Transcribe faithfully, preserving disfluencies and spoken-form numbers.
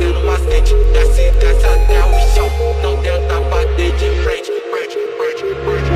fazendo macete. Desce, desce até o chão, não tenta bater de frente, frente, frente, frente.